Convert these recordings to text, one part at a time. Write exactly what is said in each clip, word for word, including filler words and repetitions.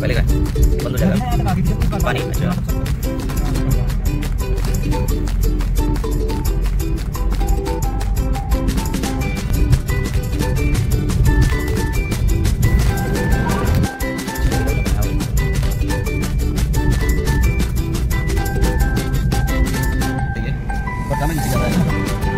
पहले का बंद हो जाएगा पानी। अच्छा pertama di tiga kali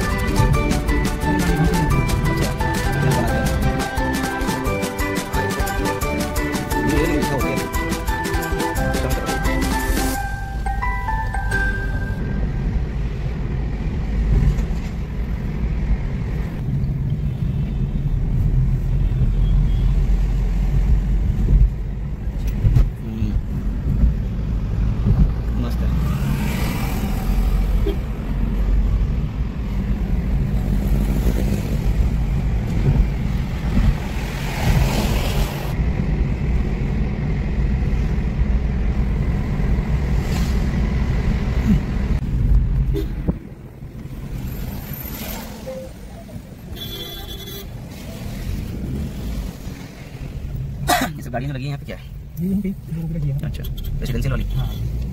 ये सब गाड़ियाँ लगी हैं यहाँ पे क्या है? ये यहीं पे लोगों की लगी है। अच्छा रेसिडेंशियल वाली। हाँ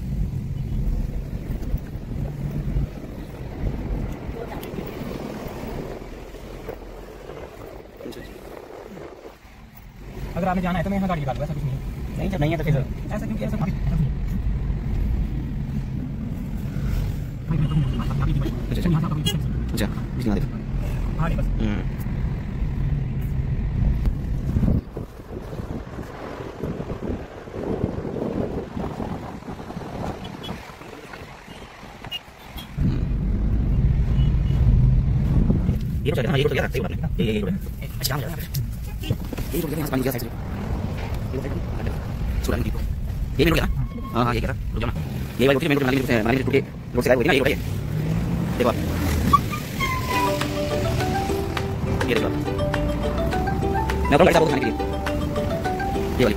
अगर आपने जाना है तो मैं यहाँ गाड़ी निकाल दूँगा, ऐसा कुछ नहीं है। नहीं जब नहीं है तो फिर ऐसा क्योंकि ऐसा अच्छा बिजली दे हाँ बस ये तो चलेगा, ये तो गया सही बात है। ये ये ये अच्छा काम चल रहा है। ये तो गया पानी गया साइड से। ये तो सुरानी दीपो ये मिल गया। हां हां ये करा रुक जाना। ये वाली मेरे को नाली में नाली में टूटे रोड से गायब हो गई ना। ये बताइए देखो आप ये देखो मैं अपना गाड़ी साफ करने के लिए ये वाली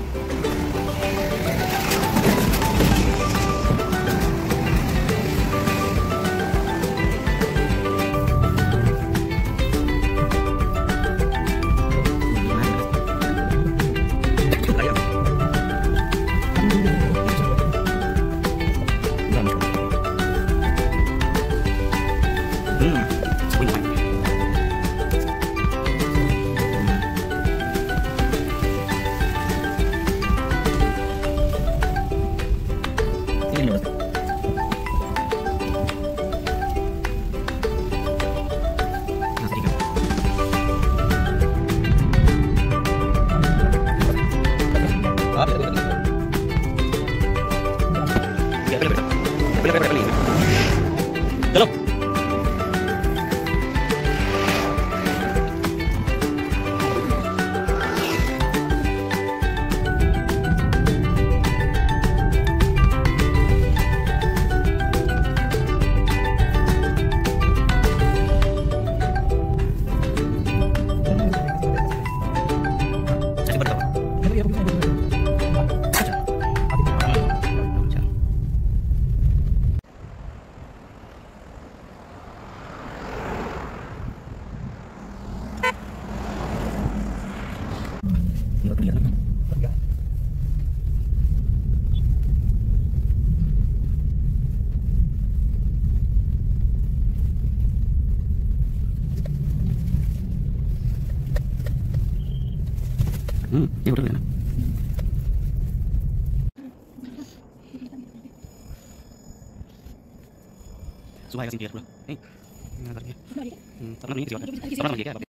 चलो हम्म ये होटल है ना। सुबह का सीन क्लियर पूरा नहीं ना करके हम्म अपना नहीं किसी और अपना नहीं किया